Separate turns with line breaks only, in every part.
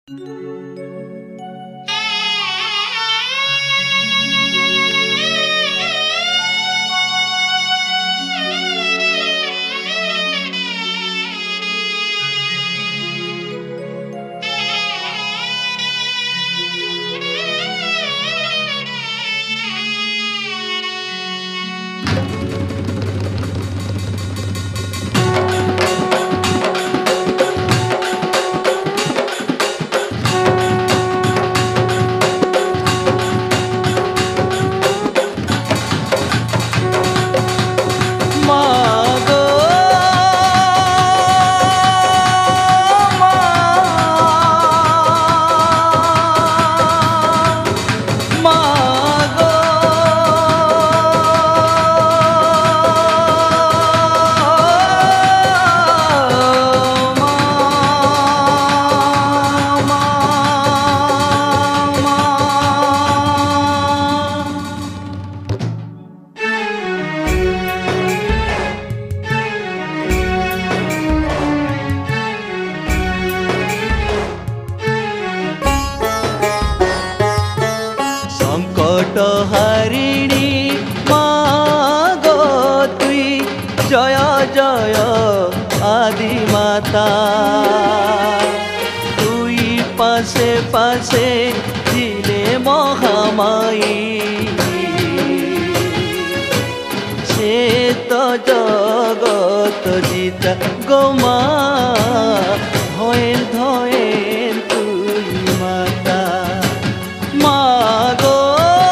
হারিণী মাগো তুই জয় জয় আদি মাতা তুই পাশে পাশে ছিলে মহামায়ী সে তো জগত জিতা গোমা ধয়েন ধয়েন তুই মাতা মাগো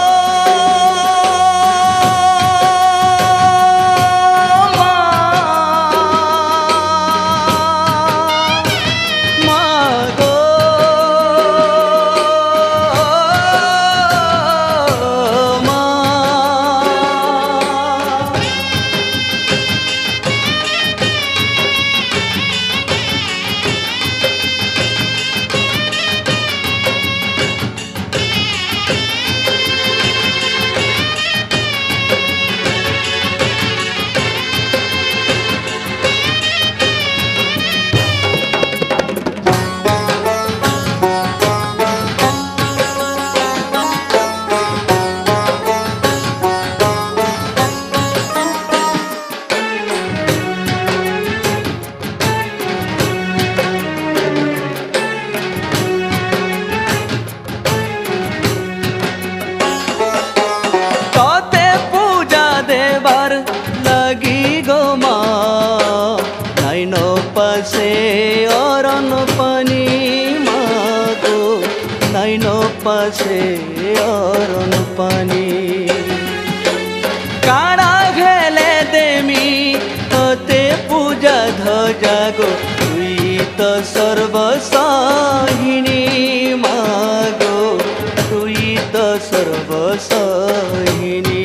পাশে অরণ পানি মাগো নাইন পাশে অরণ পানি কারা ঘেলে দেমি হতে পূজা ধ্বজা গো তুই তো সর্বসহিনী মাগো তুই তো সর্বসহিনী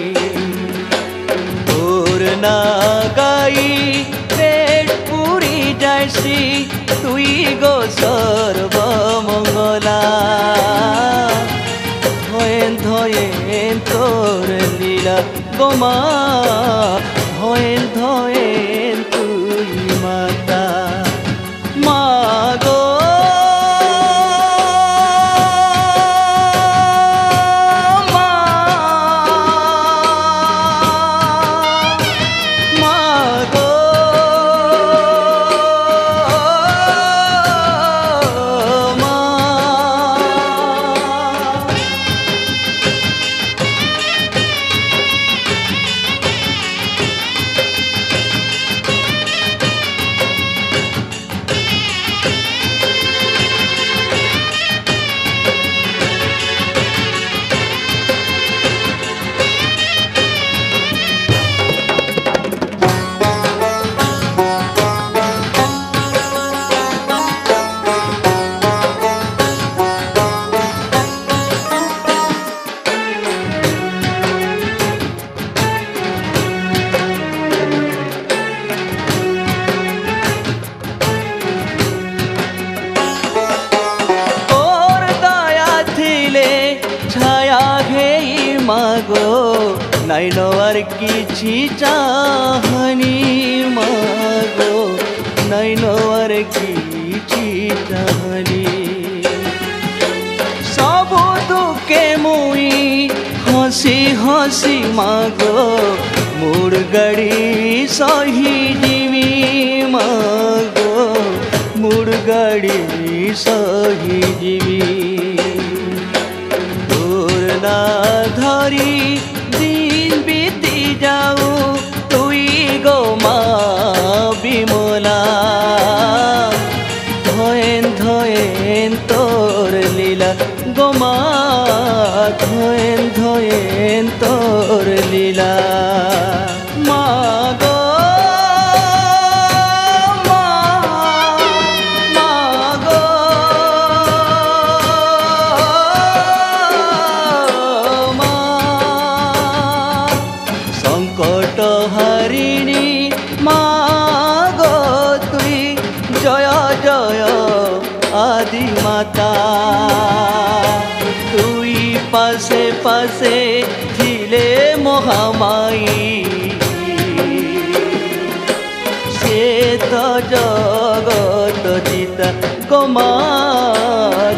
তোর না গাই শ্রী তুই গো সর্বমঙ্গলা ধয়েন ধয়েন তোর লীলা গোমা ধয়েন ধয়েন তুই মাতা মাগো মাগো নাইন আর কিছু চাহানি মাগো নাইন আর কিছু চাহানি हसी हसी मागो मोर गाड़ी सही जीवी मागो मोर गाड़ी सही जीवी तोर ना धरी दिन बीती जाऊ तुई गो मा बिमला धोएन धोएन तोर लीला गोमा धोएन धोएन तोर लीला मागो मागो मा संकट हारिणी मागो तुई जय जय आदि माता तुई पासे पासे थिले महामाई से तो जगत जीता गोमा